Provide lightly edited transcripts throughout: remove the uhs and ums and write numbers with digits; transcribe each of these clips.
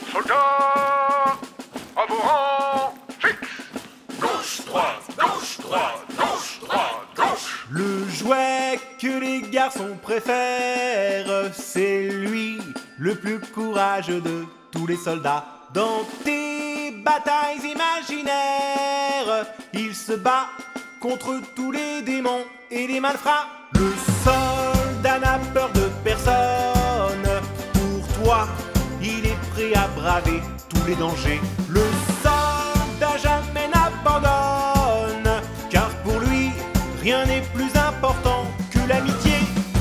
Soldats, à vos rangs, fixe. Gauche, droite, gauche, droite, gauche, droite, gauche. Le jouet que les garçons préfèrent, c'est lui, le plus courageux de tous les soldats. Dans tes batailles imaginaires, il se bat contre tous les démons et les malfrats. Le soldat n'a peur de personne. Pour toi, il est prêt à braver tous les dangers. Le soldat jamais n'abandonne, car pour lui, rien n'est plus important que l'amitié.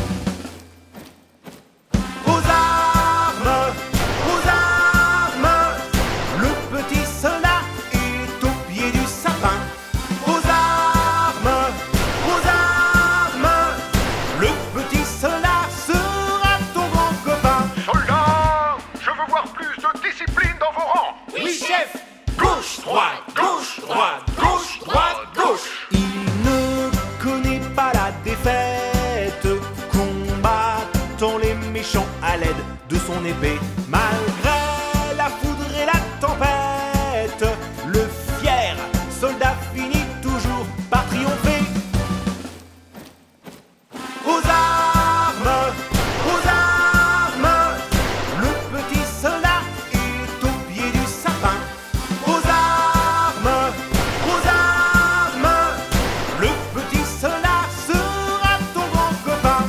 Aux armes, le petit soldat est au pied du sapin. Aux armes, le petit soldat sera ton grand copain. Soldats, je veux voir plus de discipline dans vos rangs. Oui, chef! Gauche, droite, gauche, droite, gauche, droite, gauche. Il ne connaît pas la défaite, combattant les méchants à l'aide de son épée. Malgré la foudre et la tempête, le fier soldat finit toujours par triompher. Aux armes, le petit soldat est au pied du sapin. Aux armes, le petit soldat sera ton grand copain.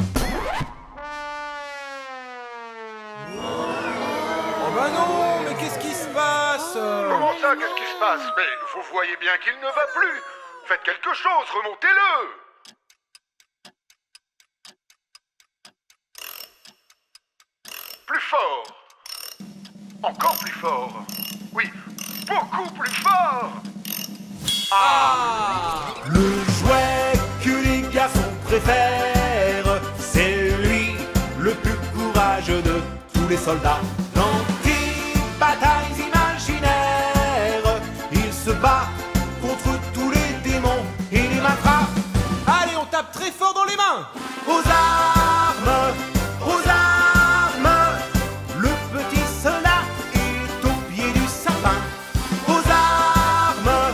Oh bah non, mais qu'est-ce qui se passe? Comment ça, qu'est-ce qui se passe? Mais vous voyez bien qu'il ne va plus. Faites quelque chose, remontez-le. Plus fort. Encore plus fort. Oui, beaucoup plus fort. Le jouet que les garçons préfèrent, c'est lui, le plus courageux de tous les soldats. Dans tes batailles imaginaires, il se bat contre tous les démons et les malfrats. Allez, on tape très fort dans les mains! Aux armes, le petit soldat est au pied du sapin. Aux armes,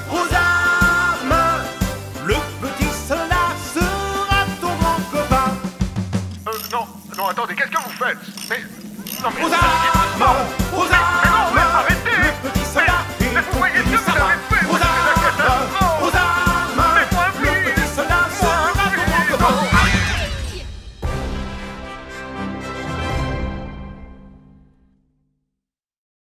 le petit soldat sera ton grand copain. Non, attendez, qu'est-ce que vous faites? Mais, non mais... Aux armes, Mais non, mais arrêtez. le petit soldat Mais est vous au voyez pied ce du que vous avez sapin. fait?